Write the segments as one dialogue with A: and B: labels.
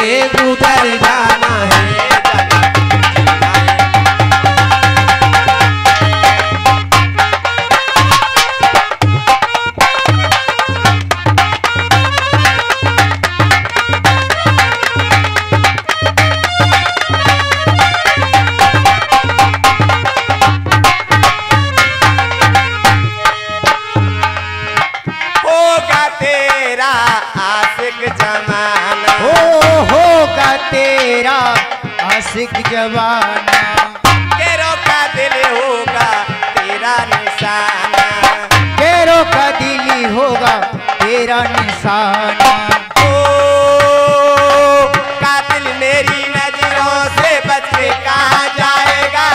A: गुजर जाना है।
B: तेरा आशिक जवाना,
C: केरों का दिल होगा तेरा निशाना,
B: केरों का दिल होगा तेरा निशाना।
C: ओ कातिल मेरी नजरों से बच के कहाँ जाएगा,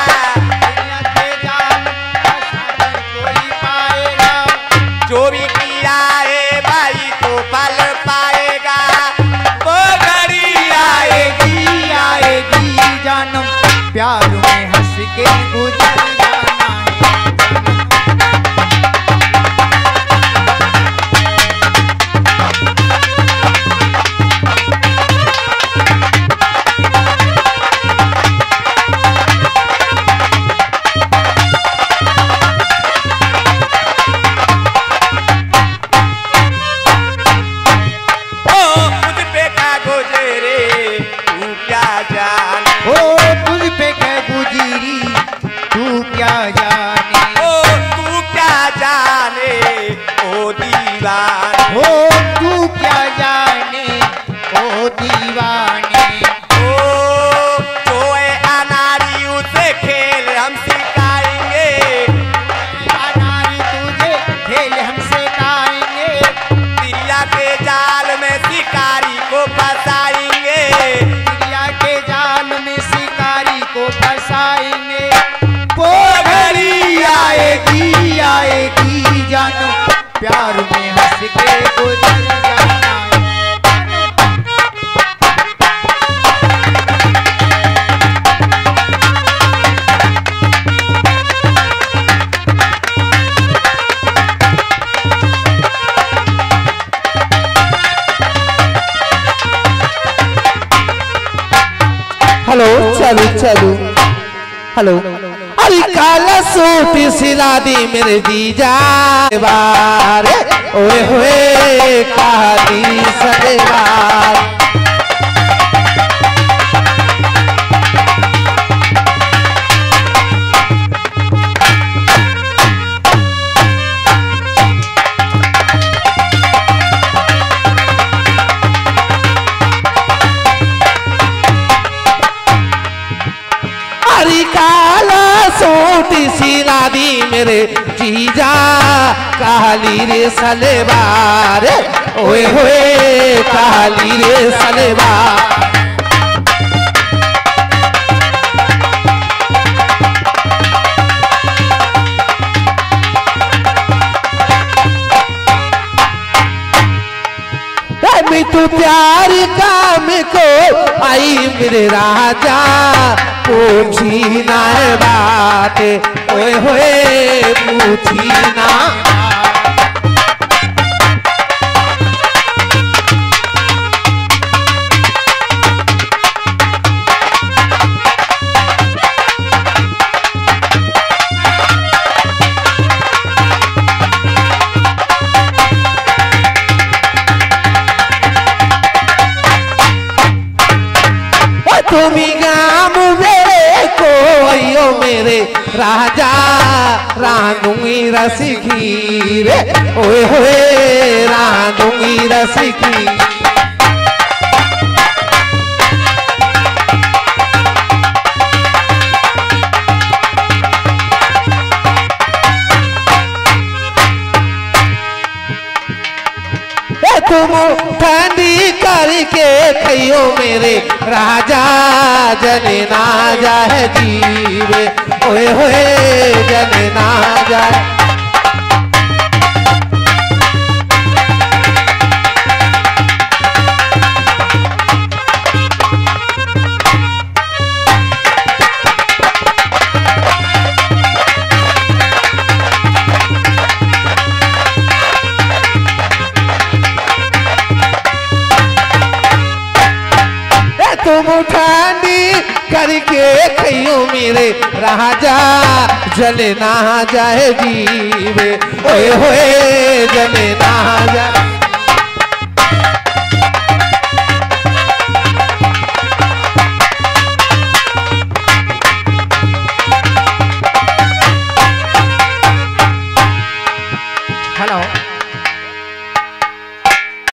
B: कोई पाएगा,
C: जो भी किया है भाई तो फल पाएगा। वो घड़ी आएगी
B: आएगी जानम, प्यार में हंस के गुजर जाना प्यार में हंस के गुजर जाना।
A: हेलो चलो चलो हेलो। अरे काला सूट सिला दी मेरे जीजा बारे, ओए होए काली सलवार। अरे काला सूट सिला दी मेरे जीजा काली रे सलवार, ओए होए काली रे सलवार। मैं तो प्यार काम को आई मेरे राजा, पूछी ना बात, ओए होए पूछी ना। तुम्ही गाम मेरे को मेरे राजा रांधूंगी रसिकी रे, ओए होए रांधूंगी रसिकी। तुम ठंडी करके खइयो मेरे राजा, जने ना जाए जीवे, ओए होए जने ना जाए। तुम ठानी करके खइयो मेरे राजा जले ना जाए जीवे ओए होए जले ना जाए।